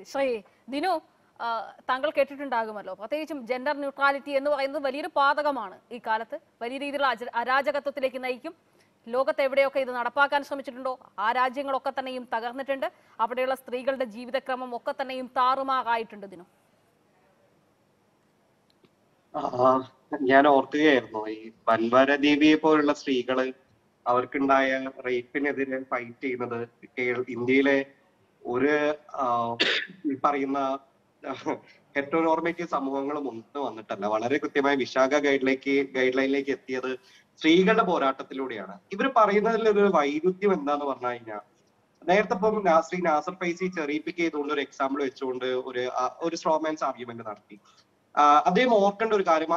ശ്രീ ദിനു, താങ്കൾ കേട്ടിട്ടുണ്ടാകുമല്ലോ, പ്രത്യേകിച്ചും gender neutrality എന്ന് പറയുന്നത് വലിയൊരു പാതകമാണ്. ഈ കാലത്ത് വലിയ രീതിയിലുള്ള അരാജകത്വത്തിലേക്ക് നയിക്കും. ലോകത്ത് എവിടെയൊക്കെ ഇത് നടപ്പാക്കാൻ ശ്രമിച്ചിട്ടുണ്ടോ ആ രാജ്യങ്ങളൊക്കെ തന്നെയും തകർന്നിട്ടുണ്ട്. അവിടെയുള്ള സ്ത്രീകളുടെ ജീവിതക്രമം ഒക്കെ തന്നെയും താറുമാറായിട്ടുണ്ട്. ദിനു, ഞാൻ ഓർക്കുകയായിരുന്നു ഈ വൻവരദേവിയെ പോലുള്ള സ്ത്രീകള് അവർക്കുണ്ടായ റേപ്പിനെതിരെ ഫൈറ്റ് ചെയ്യുന്നത് ഇന്ത്യയിലെ ഒരു ഈ പറയുന്ന ഹെറ്ററോനോർമേറ്റീവ് സമൂഹങ്ങളും ഒന്നും വന്നിട്ടല്ല. വളരെ കൃത്യമായി വിശാഖ ഗൈഡ് ലൈനിലേക്ക് എത്തിയത് സ്ത്രീകളുടെ പോരാട്ടത്തിലൂടെയാണ്. ഇവർ പറയുന്നതിൽ ഒരു വൈരുദ്ധ്യം എന്താന്ന് പറഞ്ഞു കഴിഞ്ഞാൽ, നേരത്തെ ഇപ്പം ശ്രീ നാസർ ഫൈസി ചെറിയിപ്പിക്ക് ചെയ്തുകൊണ്ട് ഒരു എക്സാമ്പിൾ വെച്ചുകൊണ്ട് ഒരു സ്ട്രോമാൻസ് ആർഗ്യുമെന്റ് നടത്തി. അദ്ദേഹം ഓർക്കേണ്ട ഒരു കാര്യം,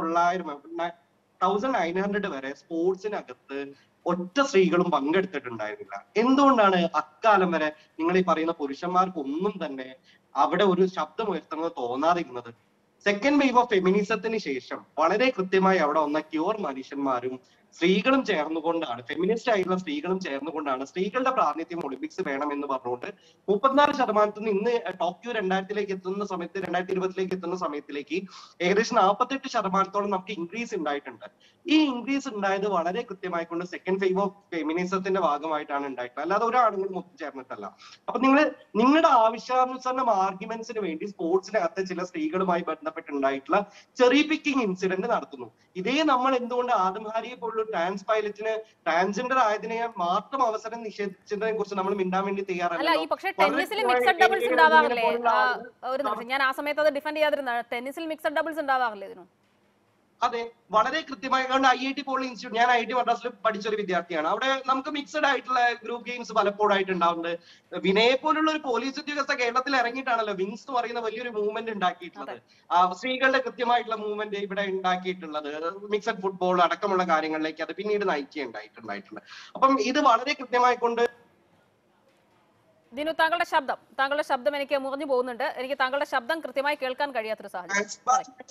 1900 വരെ സ്പോർട്സിനകത്ത് ഒറ്റ സ്ത്രീകളും പങ്കെടുത്തിട്ടുണ്ടായിരുന്നില്ല. എന്തുകൊണ്ടാണ് അക്കാലം വരെ നിങ്ങൾ ഈ പറയുന്ന പുരുഷന്മാർക്ക് ഒന്നും തന്നെ അവിടെ ഒരു ശബ്ദം ഉയർത്തുന്നത് തോന്നാതിരുന്നത്? സെക്കൻഡ് വേവ് ഓഫ് ഫെമിനിസത്തിന് ശേഷം വളരെ കൃത്യമായി അവിടെ വന്ന ക്യൂർ മനുഷ്യന്മാരും സ്ത്രീകളും ചേർന്നുകൊണ്ടാണ്, ഫെമിനിസ്റ്റ് ആയിട്ടുള്ള സ്ത്രീകളും ചേർന്നുകൊണ്ടാണ് സ്ത്രീകളുടെ പ്രാതിനിധ്യം ഒളിമ്പിക്സ് വേണം എന്ന് പറഞ്ഞുകൊണ്ട് 34% നിന്ന് ഇന്ന് ടോക്കിയോ 2020 എത്തുന്ന സമയത്തിലേക്ക് ഏകദേശം 48% നമുക്ക് ഇൻക്രീസ് ഉണ്ടായിട്ടുണ്ട്. ഈ ഇൻക്രീസ് ഉണ്ടായത് വളരെ കൃത്യമായിക്കൊണ്ട് സെക്കൻഡ് വേവ് ഓഫ് ഫെമിനിസത്തിന്റെ ഭാഗമായിട്ടാണ് ഉണ്ടായിട്ടുള്ളത്, അല്ലാതെ ഒരാളുകളും ഒത്തുചേർന്നിട്ടല്ല. അപ്പൊ നിങ്ങളുടെ ആവശ്യാനുസരണം ആർഗ്യുമെന്റ്സിന് വേണ്ടി സ്പോർട്സിനകത്ത് ചില സ്ത്രീകളുമായി ബന്ധപ്പെട്ടുണ്ടായിട്ടുള്ള ചെറി പിക്കിംഗ് ഇൻസിഡന്റ് നടത്തുന്നു. ഇതേ നമ്മൾ എന്തുകൊണ്ട് ആദംഹാരിയെ പോലുള്ള ട്രാൻസ് പൈലറ്റിന് ട്രാൻസ്ജെൻഡർ ആയതിനെ മാത്രം അവസരം നിഷേധിച്ചതിനെ കുറിച്ച് നമ്മൾ മിണ്ടാൻ വേണ്ടി തയ്യാറല്ല. ഞാൻ ആ സമയത്ത് അത് ഡിഫെൻഡ് ചെയ്യാതിരുന്ന ടെന്നീസിൽ മിക്സഡ് ഡബിൾസ് ഉണ്ടാവാറില്ലേ ഇതിനു? അതെ, വളരെ കൃത്യമായി. കാരണം IIT പോലുള്ള ഇൻസ്റ്റിറ്റ്യൂട്ട്, ഞാൻ IIT മദ്രാസിൽ പഠിച്ചൊരു വിദ്യാർത്ഥിയാണ്. അവിടെ നമുക്ക് മിക്സഡ് ആയിട്ടുള്ള ഗ്രൂപ്പ് ഗെയിംസ് പലപ്പോഴായിട്ട് ഉണ്ടാവുന്നുണ്ട്. വിനയെ പോലുള്ള ഒരു പോലീസ് ഉദ്യോഗസ്ഥ കേരളത്തിൽ ഇറങ്ങിയിട്ടാണല്ലോ വിങ്സ് എന്ന് പറയുന്ന വലിയൊരു മൂവ്മെന്റ് ഉണ്ടാക്കിയിട്ടുള്ളത്. സ്ത്രീകളുടെ കൃത്യമായിട്ടുള്ള മൂവ്മെന്റ് ഇവിടെ ഉണ്ടാക്കിയിട്ടുള്ളത് മിക്സഡ് ഫുട്ബോൾ അടക്കമുള്ള കാര്യങ്ങളിലേക്ക് അത് പിന്നീട് നയിക്കുകയുണ്ടായിട്ടുണ്ട്. അപ്പം ഇത് വളരെ കൃത്യമായിക്കൊണ്ട് ദിനു, താങ്കളുടെ ശബ്ദം എനിക്ക് മുറിഞ്ഞു പോകുന്നുണ്ട്. എനിക്ക് താങ്കളുടെ ശബ്ദം കൃത്യമായി കേൾക്കാൻ കഴിയാത്തൊരു സാഹചര്യം.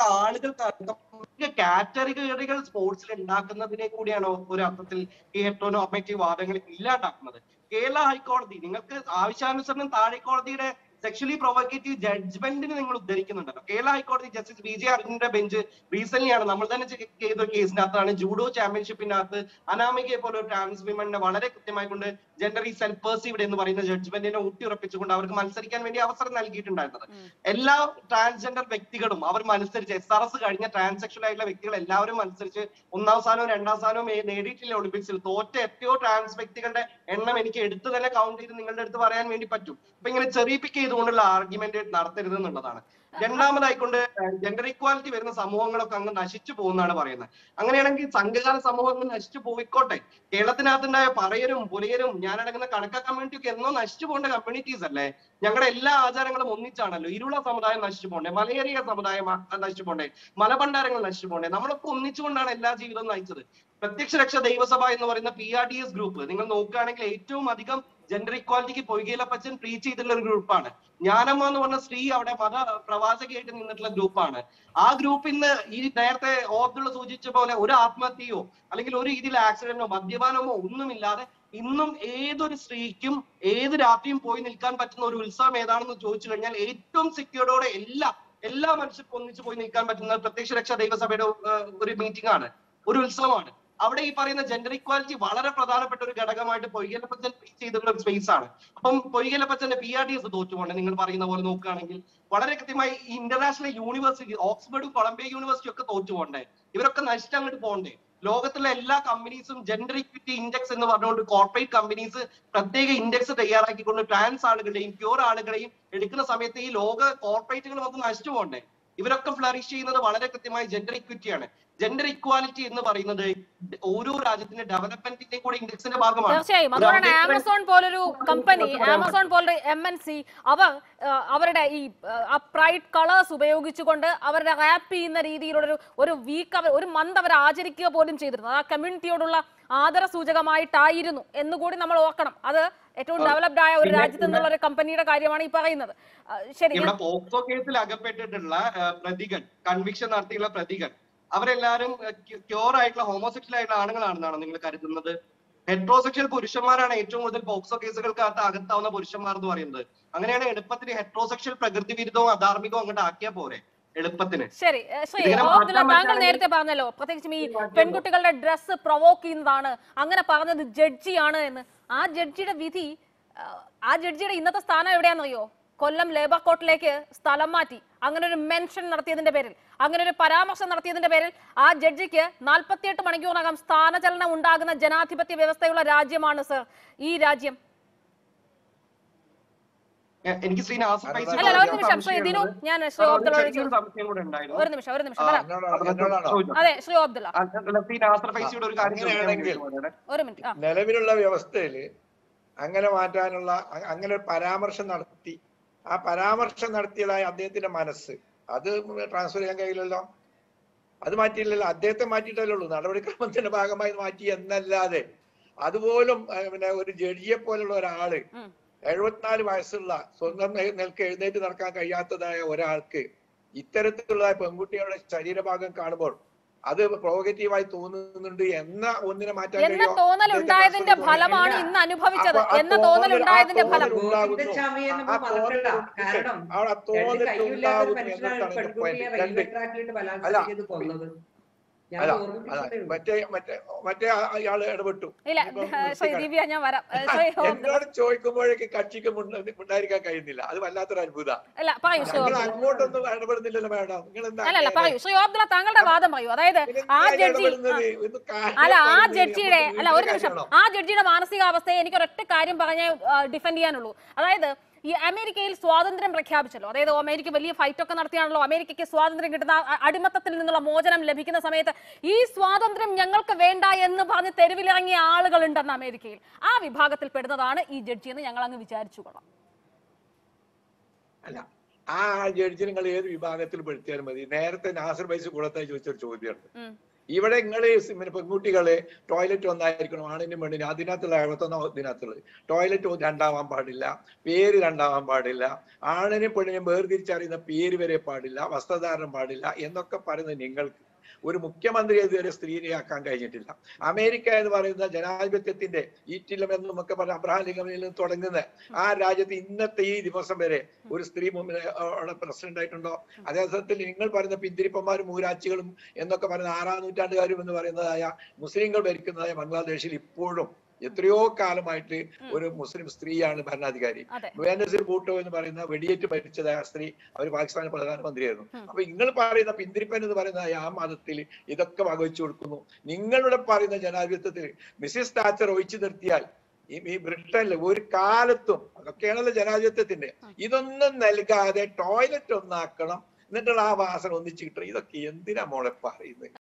ആളുകൾ കാറ്റഗറികൾ സ്പോർട്സിൽ ഉണ്ടാക്കുന്നതിനെ കൂടിയാണ് ഒരു അർത്ഥത്തിൽ ഈ ഹെറ്ററോനോർമേറ്റീവ് വാദങ്ങൾ ഇല്ലാണ്ടാക്കുന്നത്. കേരള ഹൈക്കോടതി നിങ്ങൾക്ക് ആവശ്യാനുസരണം താഴെ കോടതിയുടെ സെക്ഷലി പ്രൊവോക്കേറ്റീവ് ജഡ്ജ്മെന്റിന് നിങ്ങൾ ഉദ്ധരിക്കുന്നുണ്ടല്ലോ. കേരള ഹൈക്കോടതി ജസ്റ്റിസ് BJ അർജുനന്റെ ബെഞ്ച് റീസെന്റ് നമ്മൾ തന്നെ ചെയ്ത ഒരു കേസിനകത്താണ് ജൂഡോ ചാമ്പ്യൻഷിപ്പിനകത്ത് അനാമികയെ പോലെ ഒരു ട്രാൻസ് വിമനെ വളരെ കൃത്യമായി കൊണ്ട് ജെൻഡർ ഈ സെൽഫ് പെർസീവ്ഡ് എന്ന് പറയുന്ന ജഡ്ജ്മെന്റിനെ ഊട്ടിയുറപ്പിച്ചുകൊണ്ട് അവർക്ക് മത്സരിക്കാൻ വേണ്ടി അവസരം നൽകിയിട്ടുണ്ടായിരുന്നത്. എല്ലാ ട്രാൻസ്ജെൻഡർ വ്യക്തികളും അവർ മത്സരിച്ച് SRS കഴിഞ്ഞ ട്രാൻസാക്ഷൻ ആയിട്ടുള്ള വ്യക്തികൾ എല്ലാവരും മത്സരിച്ച് 1ാം സ്ഥാനവും 2ാം സ്ഥാനവും നേടിയിട്ടില്ല ഒളിമ്പിക്സിൽ. തോറ്റ എത്രയോ ട്രാൻസ് വ്യക്തികളുടെ എണ്ണം എനിക്ക് എടുത്തു തന്നെ കൗണ്ട് ചെയ്ത് നിങ്ങളുടെ അടുത്ത് പറയാൻ വേണ്ടി പറ്റും. അപ്പൊ ഇങ്ങനെ ചെറിയിപ്പിക്ക് ചെയ്തുകൊണ്ടുള്ള ആർഗ്യുമെന്റ് നടത്തരുത് എന്നുള്ളതാണ്. രണ്ടാമതായിക്കൊണ്ട് ജെൻഡർ ഇക്വാലിറ്റി വരുന്ന സമൂഹങ്ങളൊക്കെ അങ്ങ് നശിച്ചു പോകുന്നതാണ് പറയുന്നത്. അങ്ങനെയാണെങ്കിൽ സംഘകാല സമൂഹങ്ങൾ നശിച്ചു പോയിക്കോട്ടെ. കേരളത്തിനകത്തുണ്ടായ പറയരും പുലയരും ഞാനടങ്ങുന്ന കണക്ക കമ്മ്യൂണിറ്റി ഒക്കെ എന്നോ നശിച്ചു പോകേണ്ട കമ്മ്യൂണിറ്റീസ് അല്ലേ? ഞങ്ങളുടെ എല്ലാ ആചാരങ്ങളും ഒന്നിച്ചാണല്ലോ. ഇരുള സമുദായം നശിച്ചു പോകണ്ടേ, മലയേറിയ സമുദായം നശിച്ചു പോകണ്ടേ, മലഭണ്ഡാരങ്ങൾ നശിച്ചു പോകണ്ടേ? നമ്മളൊക്കെ ഒന്നിച്ചുകൊണ്ടാണ് എല്ലാ ജീവിതവും നയിച്ചത്. പ്രത്യക്ഷ രക്ഷ ദൈവസഭ എന്ന് പറയുന്ന PRDS ഗ്രൂപ്പ് നിങ്ങൾ നോക്കുകയാണെങ്കിൽ ഏറ്റവും അധികം ജെൻഡർ ഇക്വാലിറ്റിക്ക് പൊയ്കയിലപ്പച്ചൻ പ്രീച്ച് ചെയ്തിട്ടുള്ള ഒരു ഗ്രൂപ്പാണ്. ജ്ഞാനമ്മ എന്ന് പറഞ്ഞ സ്ത്രീ അവിടെ മത പ്രവാചകയായിട്ട് നിന്നിട്ടുള്ള ഗ്രൂപ്പാണ്. ആ ഗ്രൂപ്പിൽ നിന്ന് ഈ നേരത്തെ ഓബ്ദുള്ള സൂചിച്ച പോലെ ഒരു ആത്മഹത്യയോ അല്ലെങ്കിൽ ഒരു രീതിയിൽ ആക്സിഡന്റോ മദ്യപാനമോ ഒന്നുമില്ലാതെ ഇന്നും ഏതൊരു സ്ത്രീക്കും ഏത് രാത്രിയും പോയി നിൽക്കാൻ പറ്റുന്ന ഒരു ഉത്സവം ഏതാണെന്ന് ചോദിച്ചു കഴിഞ്ഞാൽ ഏറ്റവും സെക്യൂർഡോടെ എല്ലാ മനുഷ്യർക്കും ഒന്നിച്ച് പോയി നിൽക്കാൻ പറ്റുന്ന പ്രത്യക്ഷ രക്ഷാ ദൈവസഭയുടെ ഒരു മീറ്റിംഗ് ആണ്, ഒരു ഉത്സവമാണ്. അവിടെ ഈ പറയുന്ന ജെൻഡർ ഇക്വാലിറ്റി വളരെ പ്രധാനപ്പെട്ട ഒരു ഘടകമായിട്ട് പൊയ്കയിലപ്പച്ചൻ ചെയ്തിട്ടുള്ള ഒരു സ്പേസ് ആണ്. അപ്പം പൊയ്കയിലപ്പച്ചന്റെ PRDS തോറ്റുപോകണ്ടേ? നിങ്ങൾ പറയുന്ന പോലെ നോക്കുകയാണെങ്കിൽ വളരെ കൃത്യമായി ഈ ഇന്റർനാഷണൽ യൂണിവേഴ്സിറ്റി ഓക്സ്ഫോർഡും കൊളംബിയ യൂണിവേഴ്സിറ്റി ഒക്കെ തോറ്റുപോകണ്ടേ? ഇവരൊക്കെ നശിച്ച് അങ്ങോട്ട് പോകണ്ടേ? ലോകത്തിലെ എല്ലാ കമ്പനീസും ജെൻഡർ ഇക്വിറ്റി ഇൻഡെക്സ് എന്ന് പറഞ്ഞുകൊണ്ട് കോർപ്പറേറ്റ് കമ്പനീസ് പ്രത്യേക ഇൻഡെക്സ് തയ്യാറാക്കിക്കൊണ്ട് ട്രാൻസ് ആളുകളെയും പ്യൂർ ആളുകളെയും എടുക്കുന്ന സമയത്ത് ഈ ലോക കോർപ്പറേറ്റുകൾ നമുക്ക് നശിച്ചു പോകണ്ടേ? ഇവരൊക്കെ ഫ്ലറിഷ് ചെയ്യുന്നത് വളരെ കൃത്യമായി ജെൻഡർ ഇക്വിറ്റിയാണ്. ജെൻഡർ ഇക്വാലിറ്റി എന്ന് പറയുന്നത് ഓരോ രാജ്യത്തിന്റെ ഡെവലപ്മെന്റിന്റെ കൂടെ ഇൻഡെക്സിന്റെ ഭാഗമാണ്. തീർച്ചയായും. അതുകൊണ്ടാണ് ആമസോൺ പോലൊരു കമ്പനി, ആമസോൺ പോലൊരു MNC അവർ അവരുടെ ഈ പ്രൈഡ് കളേഴ്സ് ഉപയോഗിച്ചുകൊണ്ട് അവരുടെ റാപ്പ് ചെയ്യുന്ന രീതിയിലുള്ള ഒരു വീക്ക് ഒരു മന്ത് അവർ ആചരിക്കുക പോലും ചെയ്തിരുന്നു. ആ കമ്മ്യൂണിറ്റിയോടുള്ള ആദര സൂചകമായിട്ടായിരുന്നു എന്നുകൂടി നമ്മൾ ഓർക്കണം. അത് ഏറ്റവും ഡെവലപ്ഡ് ആയ ഒരു രാജ്യത്ത് നിന്നുള്ള ഒരു കമ്പനിയുടെ കാര്യമാണ് ഈ പറയുന്നത്. ശരി, പോക്സോ കേസിൽ അകപ്പെട്ടിട്ടുള്ള പ്രതികൾ, കൺവിക്ഷൻ നടത്തിയുള്ള പ്രതികൾ അവരെല്ലാരും ക്യൂർ ആയിട്ടുള്ള ഹോമോസെക്ഷൽ ആയിട്ടുള്ള ആണുങ്ങളാണെന്നാണ് നിങ്ങൾ കരുതുന്നത്? ഹെട്രോസെക്ഷൽ പുരുഷന്മാരാണ് ഏറ്റവും കൂടുതൽ പോക്സോ കേസുകൾക്കകത്ത് അകത്താവുന്ന പുരുഷന്മാർ എന്ന് പറയുന്നത്. അങ്ങനെയാണ് എളുപ്പത്തിന് ഹെട്രോസെക്ഷൽ പ്രകൃതി വിരുദ്ധവും അധാർമികവും അങ്ങോട്ട് ആക്കിയാ പോരെ എളുപ്പത്തിന്. ശരി, ശ്രീ അബ്ദുള്ള, താങ്കൾ നേരത്തെ പറഞ്ഞല്ലോ പ്രത്യേകിച്ചും ഈ പെൺകുട്ടികളുടെ ഡ്രസ്സ് പ്രൊവോക്ക് ചെയ്യുന്നതാണ്, അങ്ങനെ പറഞ്ഞത് ജഡ്ജിയാണ് എന്ന്. ആ ജഡ്ജിയുടെ വിധി, ആ ജഡ്ജിയുടെ ഇന്നത്തെ സ്ഥാനം എവിടെയാണെന്നറിയോ? കൊല്ലം ലേബർ കോർട്ടിലേക്ക് സ്ഥലം മാറ്റി. അങ്ങനെ ഒരു മെൻഷൻ നടത്തിയതിന്റെ പേരിൽ, അങ്ങനെ ഒരു പരാമർശം നടത്തിയതിന്റെ പേരിൽ ആ ജഡ്ജിക്ക് 48 മണിക്കൂറിനകം സ്ഥാനചലനം ഉണ്ടാകുന്ന ജനാധിപത്യ വ്യവസ്ഥയുള്ള രാജ്യമാണ് സർ ഈ രാജ്യം. എനിക്ക് ശ്രീ നാസർ ഫൈസി ഒരു നിമിഷം ശ്രീ ദിനു, ഞാൻ ശ്രീ അബ്ദുള്ള ഒരു നിമിഷം അതെ ശ്രീ അബ്ദുള്ള ഒരു മിനിറ്റ്. നിലവിലുള്ള വ്യവസ്ഥയില് അങ്ങനെ മാറ്റാനുള്ള അങ്ങനെ ഒരു പരാമർശം നടത്തി, ആ പരാമർശം നടത്തിയതായ അദ്ദേഹത്തിന്റെ മനസ്സ് അത് ട്രാൻസ്ഫർ ചെയ്യാൻ കഴിയില്ലല്ലോ. അത് മാറ്റിയില്ലല്ലോ, അദ്ദേഹത്തെ മാറ്റിയിട്ടല്ലേ ഉള്ളൂ. നടപടിക്രമത്തിന്റെ ഭാഗമായി മാറ്റി എന്നല്ലാതെ അതുപോലും പിന്നെ ഒരു ജഡ്ജിയെ പോലുള്ള ഒരാള് 74 വയസ്സുള്ള സ്വന്തം നിലക്ക് എഴുന്നേറ്റ് നടക്കാൻ കഴിയാത്തതായ ഒരാൾക്ക് ഇത്തരത്തിലുള്ള പെൺകുട്ടികളുടെ ശരീരഭാഗം കാണുമ്പോൾ അത് പ്രോഗറ്റീവായി തോന്നുന്നുണ്ട് എന്ന ഒന്നിനെ മാറ്റാൻ എന്ന തോന്നൽ ഉണ്ടായതിന്റെ ഫലമാണ് ഇന്ന് അനുഭവിച്ചത്. എന്ന തോന്നൽ ഉണ്ടായതിന്റെ ഫലം മറ്റേ അയാള് ഇടപെട്ടു. ഞാൻ വരാം. എന്നോട് ചോദിക്കുമ്പോഴേക്ക് കക്ഷിക്ക് ഉണ്ടായിരിക്കാൻ കഴിയുന്നില്ല. അത് വല്ലാത്തൊരു അത്ഭുതം. അങ്ങോട്ടൊന്നും ഇടപെടുന്നില്ലല്ലോ മാഡം. താങ്കളുടെ വാദം പറയൂ. അതായത് ആ ജഡ്ജിയുടെ മാനസികാവസ്ഥയെ എനിക്ക് ഒരൊറ്റ കാര്യം പറഞ്ഞേ ഡിഫെൻഡ് ചെയ്യാനുള്ളൂ. അതായത് ഈ അമേരിക്കയിൽ സ്വാതന്ത്ര്യം പ്രഖ്യാപിച്ചല്ലോ, അതായത് അമേരിക്ക വലിയ ഫൈറ്റ് ഒക്കെ നടത്തിയാണല്ലോ അമേരിക്കയ്ക്ക് സ്വാതന്ത്ര്യം കിട്ടുന്ന, അടിമത്തത്തിൽ നിന്നുള്ള മോചനം ലഭിക്കുന്ന സമയത്ത് ഈ സ്വാതന്ത്ര്യം ഞങ്ങൾക്ക് വേണ്ട എന്ന് പറഞ്ഞ് തെരുവിലിറങ്ങിയ ആളുകൾ ഉണ്ടെന്ന് അമേരിക്കയിൽ. ആ വിഭാഗത്തിൽ പെടുന്നതാണ് ഈ ജഡ്ജി എന്ന് ഞങ്ങൾ അങ്ങ് വിചാരിച്ചു കൊള്ളാം. അല്ല, ആ ജഡ്ജി നിങ്ങൾ ഏത് വിഭാഗത്തിൽ പെടുത്തിയാലും മതി. നേരത്തെ നാസർ ഫൈസി കൂടത്തായി ചോദിച്ചൊരു ചോദ്യമുണ്ട്. ഇവിടെ നിങ്ങള് പെൺകുട്ടികളെ ടോയ്ലറ്റ് ഒന്നായിരിക്കണം, ആണിനും പെണ്ണിനും. അതിനകത്തുള്ള 71 ഇതിനകത്തുള്ളത് ടോയ്ലറ്റ് രണ്ടാവാൻ പാടില്ല, പേര് രണ്ടാവാൻ പാടില്ല, ആണിനും പെണ്ണിനും വേർതിരിച്ചറിയുന്ന പേര് വരെ പാടില്ല, വസ്ത്രധാരണം പാടില്ല എന്നൊക്കെ പറയുന്നത് നിങ്ങൾക്ക് ഒരു മുഖ്യമന്ത്രി ഇതുവരെ സ്ത്രീയാക്കാൻ കഴിഞ്ഞിട്ടില്ല. അമേരിക്ക എന്ന് പറയുന്ന ജനാധിപത്യത്തിന്റെ ഈറ്റില്ലം എന്നൊക്കെ പറഞ്ഞ അബ്രഹാം ലിങ്കനിൽ നിന്ന് തുടങ്ങുന്ന ആ രാജ്യത്ത് ഇന്നത്തെ ഈ ദിവസം വരെ ഒരു സ്ത്രീ പ്രസിഡന്റ് ആയിട്ടുണ്ടോ? അതേസമയത്തിൽ നിങ്ങൾ പറയുന്ന പിന്തിരിപ്പന്മാരും മൂരാച്ചികളും എന്നൊക്കെ പറയുന്ന 6-ാം നൂറ്റാണ്ടുകാരും എന്ന് പറയുന്നതായ മുസ്ലിങ്ങൾ ഭരിക്കുന്നതായ ബംഗ്ലാദേശിൽ ഇപ്പോഴും എത്രയോ കാലമായിട്ട് ഒരു മുസ്ലിം സ്ത്രീയാണ് ഭരണാധികാരി. ബേനസീർ ഭൂട്ടോ എന്ന് പറയുന്ന വെടിയേറ്റ് മരിച്ചതായ സ്ത്രീ, അവർ പാകിസ്ഥാൻ പ്രധാനമന്ത്രിയായിരുന്നു. അപ്പൊ നിങ്ങൾ പറയുന്ന പിന്തിരിപ്പൻ എന്ന് പറയുന്ന ആ മതത്തിൽ ഇതൊക്കെ വകവെച്ചു കൊടുക്കുന്നു. നിങ്ങളുടെ പറയുന്ന ജനാധിപത്യത്തിൽ മിസ്സിസ് താച്ചർ ഒഴിച്ചു നിർത്തിയാൽ ഈ ബ്രിട്ടനിൽ ഒരു കാലത്തും, അതൊക്കെയാണല്ലോ ജനാധിപത്യത്തിന്റെ, ഇതൊന്നും നൽകാതെ ടോയ്ലറ്റ് ഒന്നാക്കണം, എന്നിട്ടുള്ള ആ വാസന ഒന്നിച്ചു കിട്ടണം. ഇതൊക്കെ എന്തിനാ മോളെ പറയുന്നത്?